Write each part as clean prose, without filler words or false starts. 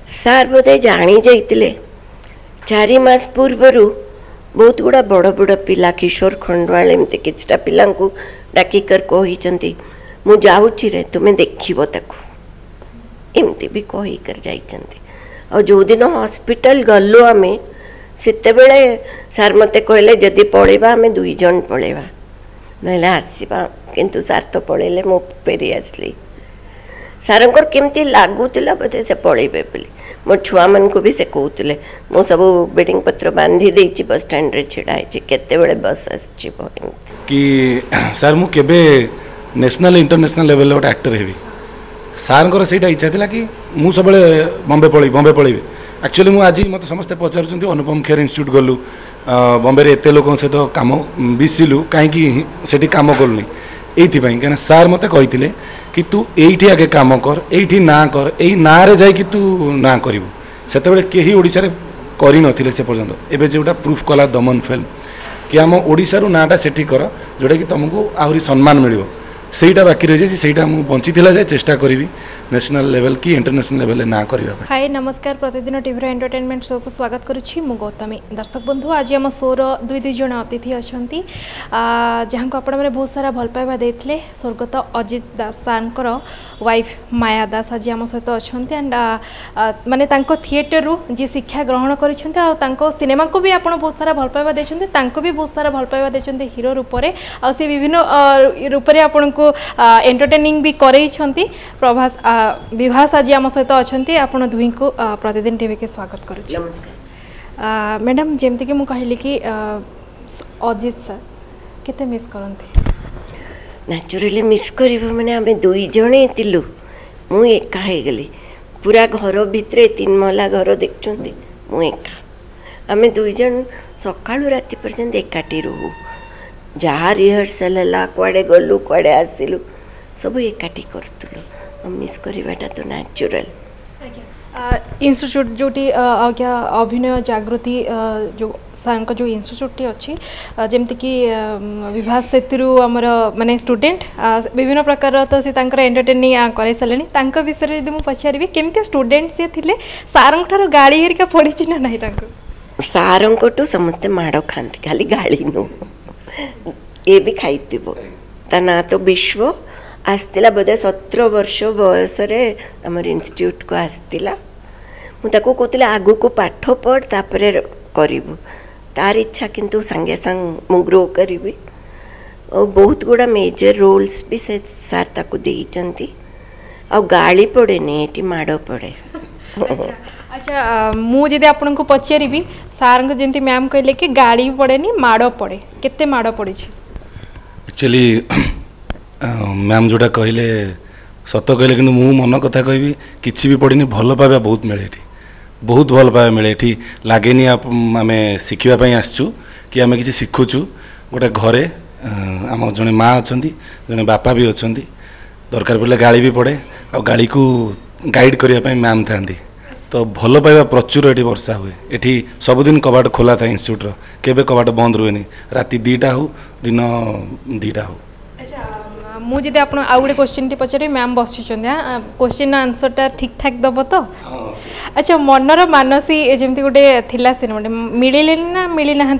सार बोधे जानी जाइतिले 4 मास पूर्व बहुत गुड़ा बड़ बड़ पिला किशोर खंडवाल एमती किछटा पिला डाकिकर कही मु जाऊँगी रे तुम्हें देखो ताकू एमती भी कहीकर जा जो दिन हॉस्पिटल गलु आम से सार मत कहले जदि पलैबा आम 2 जन पलैबा ना आसवा किंतु सार तो पलैले मु फेरी आसली सारंकर केमती लगुला बोधे से पलैबे बोली मो छुआ मन को भी से कहते मु सब बेडिंग पत्र बांधी देछि बस स्टैंड रे छिड़ा है केते बेले बस आसचिबो कि सर मु केबे नेशनल इंटरनेशनल लेवल गोटे एक्टर हेबी सारंकर सेटा इच्छा थिला कि मु सब बॉम्बे पळेबी एक्चुअली मु आज मत समस्त पचारुचंती अनुपम खेर इंस्टीट्यूट गलु बॉम्बे रे एते लोकन सहित काम बिसिलु कहीं सेठी काम करलुनी एइथिपाई कहीं सार मते कहिथिले कि तू एइठी आगे काम कर एइठी ना कर एई ना रे जाई कि तू ना करिवु सेते बेले केही ओडिसा रे करि नथिले से पर्यंत एबे जेउटा प्रूफ कला दमन फिल्म कि आम ओडिसा रु नाटा सेठी कर जोटा कि तुमको आहरी सम्मान मिलिबो सेटा बाकी रही जाए सेटा मु बंची थिला जाए चेष्टा करी नेशनल लेवल की इंटरनेशनल लेवल ना करबा। हाय नमस्कार प्रतिदिन टीवी एंटरटेनमेंट शो को स्वागत करुच्ची मु गौतमी। दर्शक बंधु आज आम शोर 2 जन अतिथि अच्छा जहाँ को आपण मैंने बहुत सारा भल पाइबा देते स्वर्गत अजित दास सार वाइफ माया दास आज आम सहित अच्छा एंड माने थिएटर रु जी शिक्षा ग्रहण कर सिनेमा को भी आप बहुत सारा भल पाइबा देते भी बहुत सारा भल पाइबा देते हिरो रूप से विभिन्न रूप से आपण को एंटरटेनिंग भी करई प्रभास विभास आज आम सहित अच्छा आपण दुई को प्रतिदिन टीवी के स्वागत करुच्ची। नमस्कार मैडम जमती कि मुझे कहली कि अजित सर केते मिस करते नेचुरली मिस कर मैंने आम 2 जन थिलु मु एका हो गली पूरा घर भितर 3 महला घर देखुं मु एका आम 2 जन सकाळु राति पर्यंत एकाठी रहू जहाँ रिहर्सल है कुआडे गलु कुआडे आसिलु सब एकाठी करतुलु मिस करवाटा तो नेचुरल। इंस्टीट्यूट जोटी आज्ञा अभिनय जागृति जो सार जो इंस्टीट्यूट अच्छी जमती कि विभास से आमर माने स्टूडेंट विभिन्न प्रकार तो सी एंटरटेनिंग कर सारे विषय यदि मुझे पचारि केमती स्टूडेंट सी थे सार गाड़ी हरिका पड़ी ना ना सार समस्ते माड़ खाती खाली गाड़ी नु ये भी खाई ता ना तो विश्व आसला बोधे 17 वर्ष बयस आमर इंस्टीट्यूट को आसला मुझे कहते आगु को पाठ पढ़ तापर करू तार इच्छा किंतु संगे संग मु ग्रो करी और बहुत गुड़ा मेजर रोल्स भी से सार ताकू देइचंती आ गाली पड़े नहीं माड़ पड़े। अच्छा मुझे आपन को पचारि सार को जमी मैम कहले कि गाड़ी पड़े नहीं माड़ पड़े केते माड़ पड़ी एक्चुअली मैम जोटा कहले सत कहले कि मु मन कथा कहबी किसी भी पड़नी भल पाइबा बहुत मिले ये बहुत भल पाइबा मिले ये लगे आम शिखापी आसचु कि आम कि शिखुचु गोटे घरे आम जड़े माँ अच्छा जड़े बापा भी अच्छा दरकार पड़े गाड़ी भी पड़े आ गाड़ी को गाइड करने मैम था तो भल पाइबा प्रचुर ये वर्षा हुए ये सबुदिन कबाट खोला था इंस्टीट्यूट केबे कबाट बंद रुए राति 2टा हो दिन 2टा हो। मुझे आप गोटे क्वेश्चन टी पचारि मैम बसी क्वेश्चन आंसरटा ठीक ठाक दब तो अच्छा मनर मानसी जमी गोटे थिला सिनेमा मिले ना मिली ना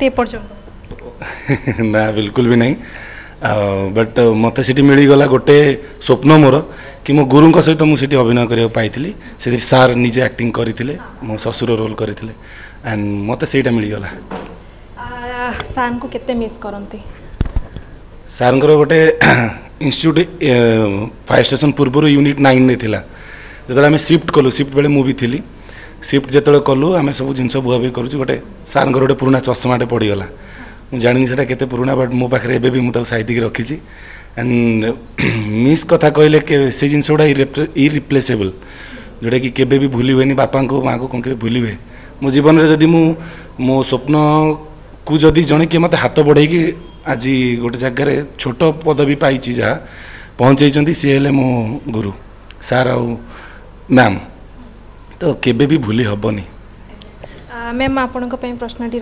एपर्यंत ना बिल्कुल भी नहीं बट मत सीटी मिलगला गोटे स्वप्न मोर कि मो गुरु सहित मुझे अभिनय करने पाई से सार निजे एक्टिंग करते मो ससुर रोल करते एंड मत से मिलगला। सार को केते मिस करते सार गोटे इंस्टीट्यूट फायर स्टेशन पूर्व यूनिट 9 ने थिला जो आम शिफ्ट कलु शिफ्ट बेले मुझे थी शिफ्ट जो कलु आम सब जिन बुआबुई करूँ गोटे सार गोटे पुराना चश्माटे पड़गला मुझे जानी से केते पुराना बट मो पाखे एबे भी मुझे साइड की रखी एंड मिस कथा कहले से जिन गुड़ा इरिप्लेसेबल जोटा कि केबे भी भूली हुए बापा को माँ को कौन के भूली हुए मो जीवन में जदि मो स्वप्न को जदि जड़े किए मत हाथ बढ़े आज गोटे जगार छोट पदवी पाई जहाँ पहुँचे सी हेले मो गुरु सार आ मैम तो केबे भी भूली हेनी। मैम आपण प्रश्नटी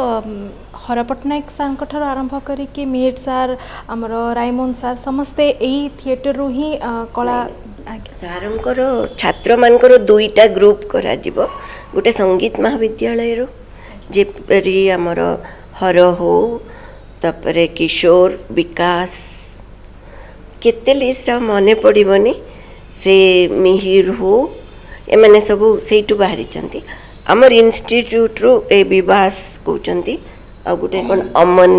हर पट्टनायक सार आरंभ करी मीर सार आमर रायमोहन सार समस्ते यही थिएटर रु ही कला आज्ञा ସାରଙ୍କର ଛାତ୍ରମାନଙ୍କର ଦୁଇଟା ଗ୍ରୁପ୍ କରାଯିବ ଗୋଟେ ସଙ୍ଗୀତ ମହାବିଦ୍ୟାଳୟରୁ ଯେପରି ଆମର ହର ହଉ ତାପରେ କିଶୋର ବିକାଶ କେତେ ଲିଷ୍ଟ ମନେ ପଡ଼ିବନି ସେ ମିହିର ହଉ ଏମାନେ ସବୁ ସେଇଠୁ ବାହାରିଛନ୍ତି ଆମର ଇନଷ୍ଟିଚ୍ୟୁଟ୍ରୁ ଏ ବିବାସ କହୁଛନ୍ତି ଆଉ ଗୋଟେ କ'ଣ ଅମନ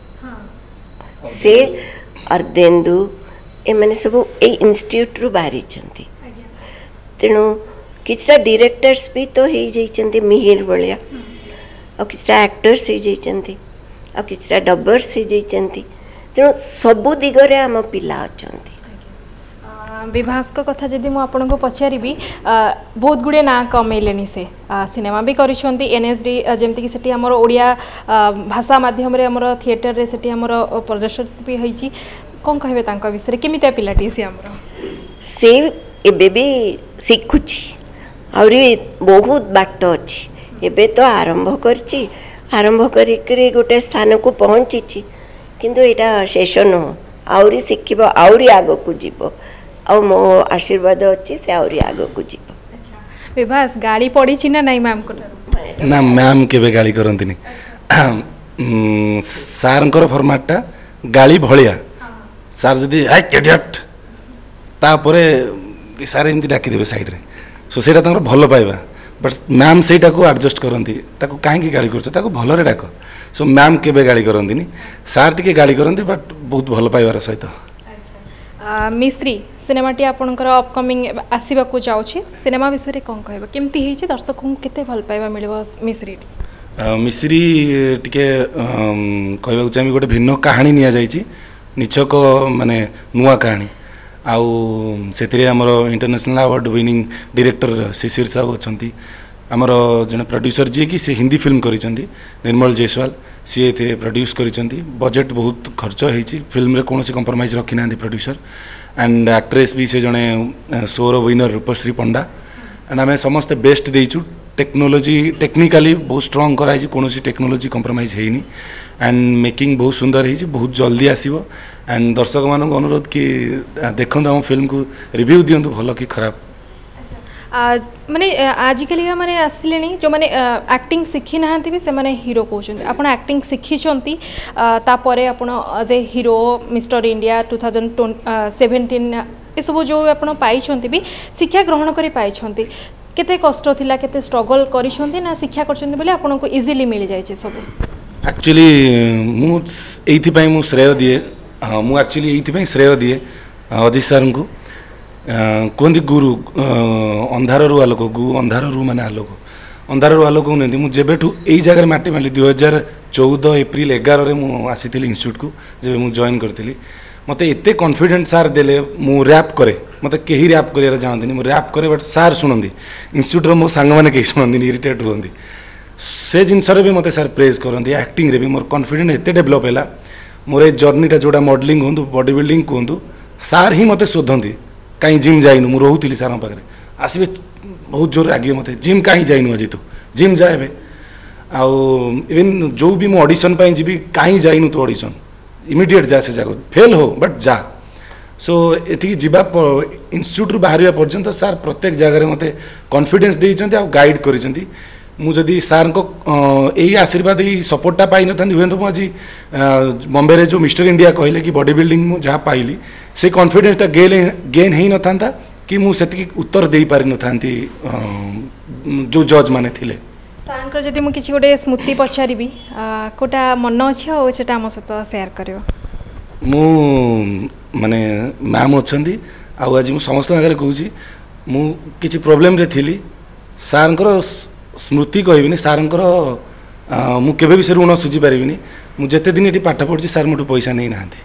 ସେ ଅର୍ଦ୍ଧେନ୍ଦୁ ଏମାନେ ସବୁ ଏଇ ଇନଷ୍ଟିଚ୍ୟୁଟ୍ରୁ ବାହାରିଛନ୍ତି ତେଣୁ କିଛିଟା ଡିରେକ୍ଟର୍ସ ବି ତ ହେଇଯାଇଛନ୍ତି ମିହିର ଭଳିଆ ଆଉ କିଛିଟା ଆକ୍ଟର୍ସ ହେଇଯାଇଛନ୍ତି ଆଉ କିଛିଟା ଡବର୍ସ ହେଇଯାଇଛନ୍ତି ତେଣୁ ସବୁ ଦିଗରେ ଆମ ପିଲା ଅଛନ୍ତି विभासको कथा जदि मु आपनको पचारिबी बहुत गुड़े ना कमेले से सिनेमा भी करिसेंती एनएसडी जेमति कि सेठी हमर ओडिया भाषा माध्यम रे हमर थिएटर रे सेठी हमर प्रदर्शन भी होईची कोन कहबे तांका विषय रे केमिता पिलाटी से हमर से एबे भी सिखुची और बहुत बाट अछि एबे तो आरंभ करची आरंभ करी गोटे स्थान को पहुंची किंतु एटा शेष न आउरी सिखिबो आउरी आगो को जीवो आ मो आशीर्वाद अच्छे से आउरी आगो को जीवो विभास गाड़ी पड़ी छि ना नहीं मैम को ना मैम केबे गाली करंतिनी सारंकर फॉर्मेटटा गाली भलिया सार जदी हाय कैडेट तापरे सारे एमती डाकी देबे साइड रे सो सेटा तंगर भलो पाइबा बट मैम सेटा को एडजस्ट करंती ताको काहे की गाली करछ ताको भलो रे डाको सो मैम केबे गाली करंतिनी सार टिके गाली करंती बट बहुत भलो पाइबार सहित मिस्त्री सिनेमाटी आपणकर अपकमिंग आसवा को जाऊँगी सिनेमा विषय कौन कह केमती है दर्शक को केते भल पाइबा मिलबो मिस्री मिस्री टिके कहबाक चाहिए गोटे भिन्न कहानी निया जाइछि निछक माने नुआ कहानी आउ से आमर international award winning director Shishir Sahu अच्छा आमर जन प्रोड्यूसर जी कि से हिंदी फिल्म करिसेंती निर्मल जयसवाल सी ए प्रोड्यूस करिसेंती बजेट बहुत खर्च होईछि फिल्म रे कोनोसी कंप्रोमाइज रखी ना प्रोड्यूसर एंड एक्ट्रेस भी से जने शोर विनर रूपश्री पंडा एंड आम समस्ते बेस्ट देचु टेक्नोलोजी टेक्निकली बहुत स्ट्रॉन्ग कराई कौन टेक्नोलोजी कंप्रोमाइज होनी एंड मेकिंग बहुत सुंदर है बहुत जल्दी आसो एंड दर्शक मान अनुरोध कि देखते आम फिल्म को रिव्यू दिंतु भल कि खराब माने आजिकल माने आसिले जो माने एक्टिंग शिखी ना भी से माने हीरो कहते आप एक्टिंग शिखी तापर आपण as a hero mister India 2017 ये सब जो आप भी शिक्षा ग्रहण कर पाई केते कष्ट थिला केते स्ट्रगल करिसंती ना शिक्षा करछंती बोले आपन को इजीली मिल जाय छै सब एक्चुअली मु एथि पई मु श्रेय दिए मु एक्चुअली एथि पई श्रेय दिए अजित सर को कहते गुरु अंधार रु आलोक गु अंधार रु माने आलोक अंधार रु आलोक नहीं मुझे यही जगह माटी माली 2014 एप्रिल 11 मु आसी इंस्टीट्यूट को जब मु जॉइन करती मत एत कॉन्फिडेंट सार देले मु रैप करे मत कहीं रैप कर जानते मु रैप करे बट सार शुणती इंस्टीट्यूट मो सांग मैंने कहीं शुणती इरिटेट हुई से जिनस भी मत सार प्रेज करती एक्टिंग रे भी मोर कॉन्फिडेंस एत डेभलप है मोर ए जर्नीटा जोड़ा मॉडलिंग कहूँ बॉडी बिल्डिंग कहूँ सार ही मत शोधती कहीं जिम जाइनु मु रोहुली सार पाखे आसबे बहुत जोर आगे मत जिम कहीं जाइनु आज तू जिम जाए आउ इवन जो भी मु ऑडिशन पाई जी कहीं जाइनु तो ऑडिशन इमिडिएट जा से जगह फेल हो बट जा सो ये जीवा इंस्टीट्यूट रु बाहर पर्यंत सार प्रत्येक जगह मत कॉन्फिडेंस देइचंती आ गाइड करिसंती मु जदि सार को यही आशीर्वाद यही सपोर्टा पाई न था हुए तो मुझे बॉम्बे रे जो मिस्टर इंडिया कहले कि बॉडी बिल्डिंग मु जहाँ पाइली से कॉन्फिडेंसटा गेन हो न था कि मुझे उत्तर दे पारि न थांती जो जज माने थिले सारंकर जदि मु किछि गोटे स्मृति पचारिबी कोटा मन अछि आ सेटा हम सहित शेयर करियो मु माने मैम अच्छी आज मु समस्त आगे कहूँ मु किछि प्रॉब्लम रे थिली सारंकर स्मृति कहबिनी सारंकर मु केबे भी से ऋण सुझी पारिबिनी मु जेते दिन ये पाठ पढ़ी सार मोटू पैसा नहीं नाहांती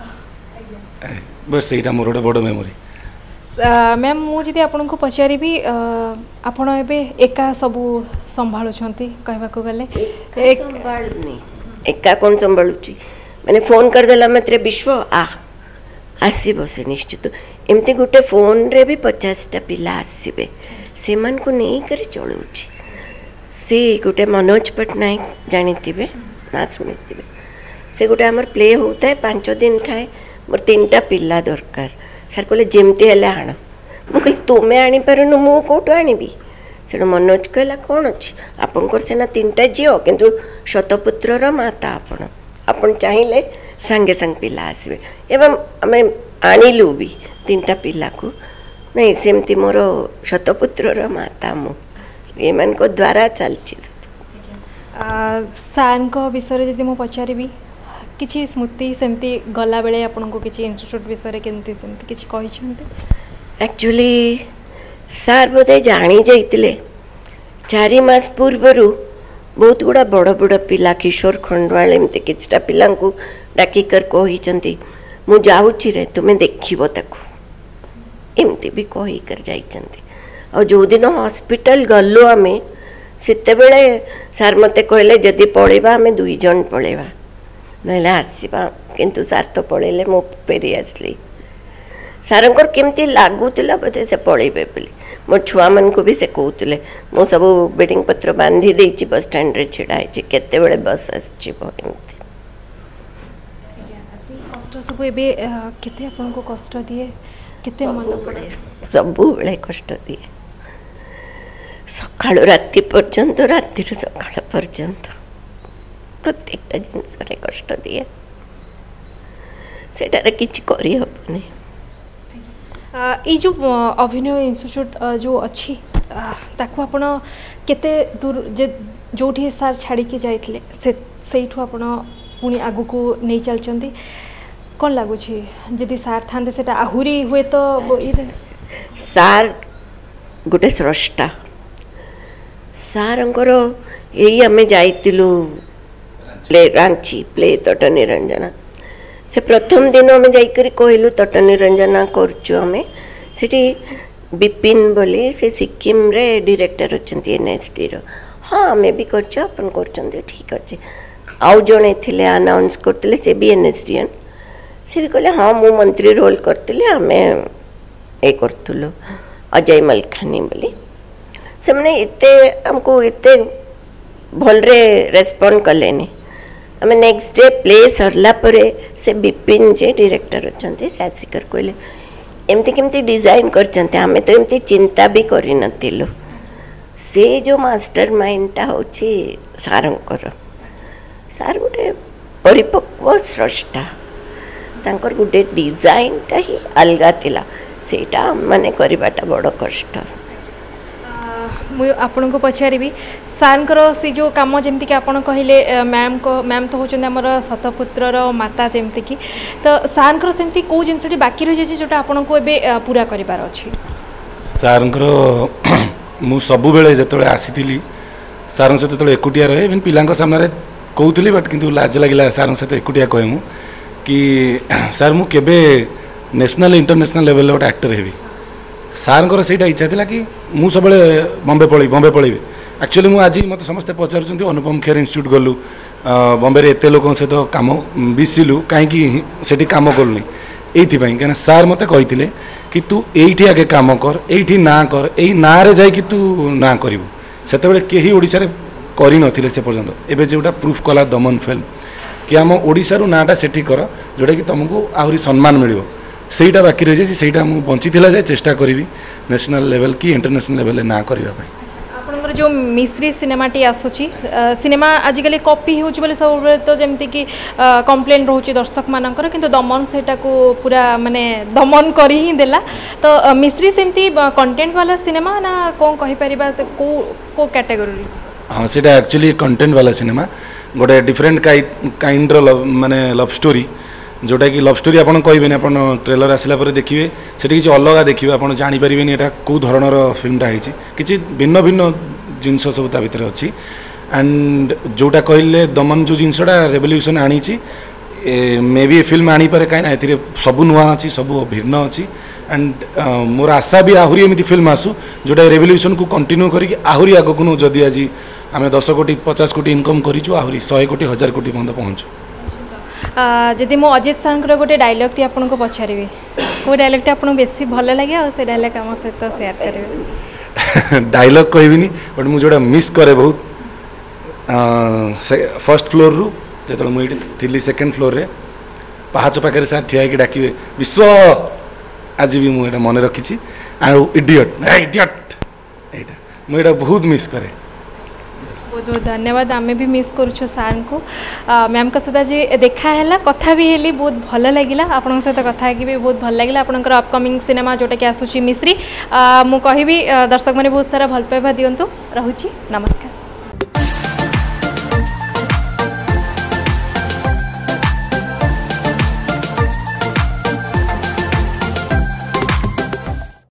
बस ସେଇଟା मोर गोटे बड़ मेमोरी मैम मुझे आपन को पचारि आपण एबे एका सबू संभाळुछंती कहबाको गले संभाळनी एका कोन संभाळुची माने फोन कर देला मात्रे विश्व आसीबो से निश्चित एमती गोटे फोन रे भी 50टा पिला आसीबे सेमान को नहीं करी चलुची से गोटे मनोज पटनायक जानिथिबे ना सुनिथिबे से गोटे हमर प्ले होता है 5 दिन थाए मोर 3टा पिला दरकार सर कहले जेमती हेले आण मुझे तुमे आनीपारुनु मु कौटू आनबी से मनोज कहला कौन अच्छी आपंकर सीना 3टा झील किंतु शतपुत्र माता आपण चाहिए सांगे सांग पिला आसवे एवं आम आणिलु भी 3टा पिला को नहीं सेमती मोर शतपुत्र माता मुझे द्वारा चलती सार विषय जदि मुझे पचारि किसी स्मृति सेमती गला बेले आपन को किसी इंस्टीट्यूट विषय केमती सेमती किसी कही एक्चुअली सार बोधे जानी जाइतिले 4 मास पूर्वर बहुत गुड़ा बड़ बड़ पिला किशोर खंडवाल एमती किछटा पिला डाकिकर कही मु जाऊँची रे तुम्हें देखिबो ताकू एमती भी कहीकर जाइछंती और जो दिन हॉस्पिटल गलु आमे सेते बेले सार मते कहले जदि पळेबा आमे 2 जन पळेबा नहले आसीबा किंतु सार तो पळेले मो फेरी आसली सारंकर केमती लागुला बोधे से पळेबे बोली मो छुआ मन को भी से कहते मो सब बेडिंग पत्र बांधी देछि बस स्टैंड रे छिड़ा है केते बेले बस आसीबो एमती कष्ट सब एबे केते आपन को कष्ट दिए केते मन पड़े सब बेले कष्ट दिए सकाळ राति पर्यंत राति सकाळ पर्यंत प्रत्येकटा जिनस रे कष्ट दिए सेटारे किछि करि हबनी ये जो अभिनय इंस्टीट्यूट जो अच्छी ताकू आपण केते दूर जो सार छाड़ी के जाइथिले से आपण पुणी आगु को नहीं चलचंती कौन लगुच जदि सार था से आहुरी हुए तो सार गोटे स्रष्टा सारंकर यही आम जाइलु प्ले रांची प्ले तट निरंजना से प्रथम दिन आम जाकर कहलु तट निरंजना करें बिपिन बोली से सिक्किम रे डायरेक्टर अच्छा एनएसडी हाँ आम भी कर ठीक अच्छे आउ जड़े थे अनाउंस करते से भी एनएसडीएन से भी कहले हाँ मु मंत्री रोल करते आम ये करूँ अजय मलखानी बोली से मैंने एते हमको एते भलरे रेस्पॉन्ड कलेनी आम नेक्स्ट डे प्ले सरला परे से बिपिन जे डायरेक्टर अच्छा से आसिकर कहले एमती केमती डिजाइन करते आम तो एमती चिंता भी करी नथिलु से जो मास्टर माइंडटा होची सारंकर सार गोटे परिपक्व स्रष्टा तांकर गोटे डिजाइनटा ही अलगा थिला सेटा माने करबाटा बड़ कष्ट मुझे आपन को पचारि सार से जो कम जमती कि आपन कहले मैम तो होचंदी हमर शतपुत्रर माता जमती कि तो सार सेमती को जिनसटी बाकी रही जाय जोटा आपन को एबे पूरा करिवार अछि सार मु सबु बेले जतले आसीथिली सार सहित जतले एकुटिया रहे इवन पिलांक सामने कहूली बट किंतु लाज लगिला सार सहित एकुटिया कहे मु कि सार मु केबे नेशनल इंटरनेशनल लेवल गोटे एक्टर हेबी सार से इच्छा था कि मुझे सब बॉम्बे पलैबी एक्चुअली मुझे आज मत समस्ते पचार अनुपम खेर इंस्टीट्यूट गलु बॉम्बे एत लोक सहित कम मिसिलु कहीं कम कलुनी ये कहीं सार मत कही कि तू ये आगे कम कर ये ना कर यही ना रे जाकि तू ना करू से कहीं ओडिशा कर नथिले से पर्यंत एबे जोटा प्रूफ कला दमन फिल्म कि आम ओडिशारू नाटा सेठी कर जोटा कि तुमको आहरी सम्मान मिलिबो सेटा बाकी रही जाए सेटा मु बंची थिला जाए चेष्टा करी नेशनल लेवल की इंटरनेशनल लेवल ना करबा भाई आपनकर जो मिस्री सिनेमाटी आसुची सिनेमा आजिकल कॉपी होची बोले सब तो जेमती कि कंप्लेन रहउची दर्शक मानकर किंतु दमन सेटा को पूरा माने दमन करी ही देला तो मिस्री सेमती कंटेंट वाला सिनेमा ना कोन कहि परिबा से को कैटेगरी हाँ सेटा एक्चुअली कंटेंट वाला सिनेमा गोटे डिफरेंट काइंड माने लव स्टोरी जोटा कि लव स्टोरी आपन कहबेनी आपन ट्रेलर आसला पर देखिए सेठी किछि अलगा देखिए आपन जानि परिबेनी एटा को धरणर फिल्मटा हिची किछि भिन्न भिन्न जिनस सब ता भितर अछि एंड जोटा कहले दमन जो जिनसटा रेवोल्यूशन आनीची मे बी फिल्म आनी पारे काई ना एथिरे सब नुआ अछि सब भिन्न अछि एंड मोर आशा भी आहुरी एमिति फिल्म आसु जोटा रेवोल्यूशन को कंटिन्यू करी आहुरी आगकु जदि आज आम 10 कोटी 50 कोटी इनकम करिछु आहुरी 100 कोटी 1000 कोटी बंद पहुँचु जदि मो अजित सार गोटे डायलॉग टी आपन को पचारि वो डायलॉग टी आपन बेसी भल लगे और से डायलॉग आम सहित शेयर करेंगे डायलॉग कहबिनी बट मु जोड़ा मिस करे बहुत फर्स्ट फ्लोर रु जो मुझे थी सेकेंड फ्लोर रे पहाच पाखे सार ठिया डाकिए विश्व आज भी मुझे मन रखी ଆଉ ଇଡ଼ିଅଟ୍ ଇଡ଼ିଅଟ୍ ଏଇଟା ମୁଁ ଏଇଟା ବହୁତ ମିସ୍ କରେ। बहुत बहुत धन्यवाद आमे भी मिस करूँ सार को मैम का सहित आज देखाला कथा भी हेली बहुत भल लगे आपण सहित कथा भी बहुत भल लगे आपंकर अपकमिंग सिनेमा जोटा कि आसूची मिश्री मु कहि दर्शक मैंने बहुत सारा भल पाइबा दिंतु रहुची नमस्कार।